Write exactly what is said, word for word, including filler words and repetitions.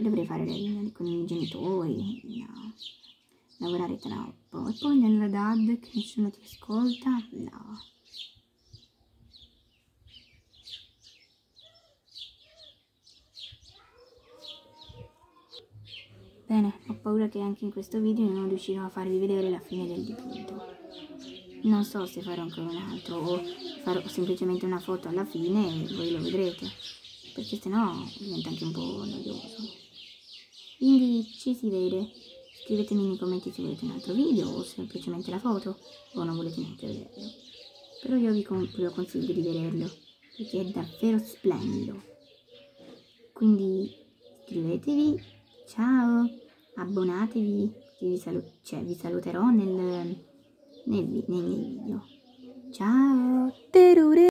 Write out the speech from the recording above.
dovrei fare le riunioni con i miei genitori, no, lavorare troppo, e poi nella D A D che nessuno ti ascolta, no. Bene, ho paura che anche in questo video non riuscirò a farvi vedere la fine del dipinto. Non so se farò ancora un altro o farò semplicemente una foto alla fine e voi lo vedrete, perché sennò diventa anche un po' noioso. Quindi ci si vede. Scrivetemi nei commenti se volete un altro video o semplicemente la foto o non volete neanche vederlo. Però io vi, vi lo consiglio di vederlo perché è davvero splendido. Quindi iscrivetevi, ciao, abbonatevi, vi, salu cioè, vi saluterò nel, nel, nei miei video. Ciao!